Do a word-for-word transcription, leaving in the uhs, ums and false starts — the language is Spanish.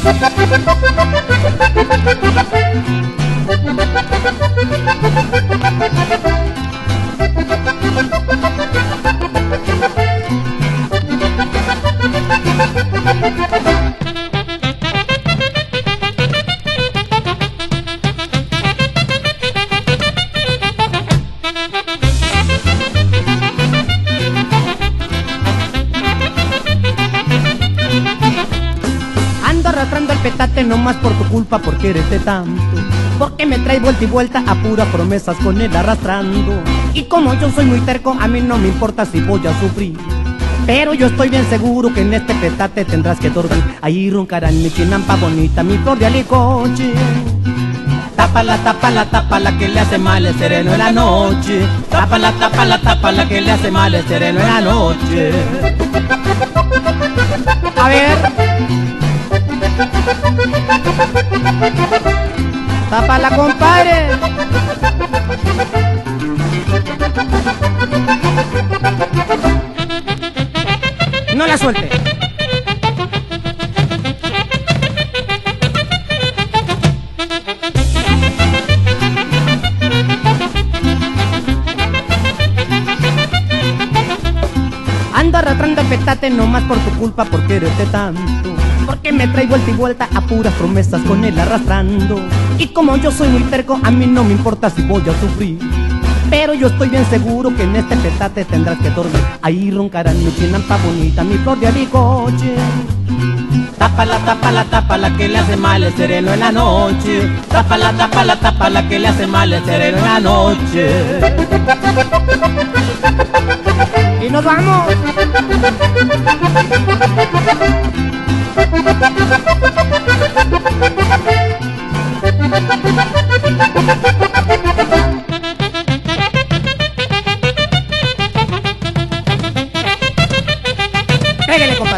Ando arrastrando el petate nomás por tu culpa, por quererte tanto, porque me trae vuelta y vuelta a puras promesas con él arrastrando. Y como yo soy muy terco, a mí no me importa si voy a sufrir, pero yo estoy bien seguro que en este petate tendrás que dormir. Ahí roncarán mi chinampa bonita, mi flor de alicoche. Tápala, tápala, tápala, que le hace mal el sereno en la noche. Tápala, tápala, tápala, que le hace mal el sereno en la noche. A ver. Tápala, compadre. No la suelte. Ando arrastrando el petate nomás por tu culpa, por quererte tanto, porque me trae vuelta y vuelta a puras promesas con él arrastrando. Y como yo soy muy terco, a mí no me importa si voy a sufrir, pero yo estoy bien seguro que en este petate tendrás que dormir. Ahí roncarán mi chinampa bonita, mi flor de alicoche. Tápala, tápala, tápala, que le hace mal el sereno en la noche. Tápala, tápala, tápala, que le hace mal el sereno en la noche. Y nos vamos. Pégale, compadre.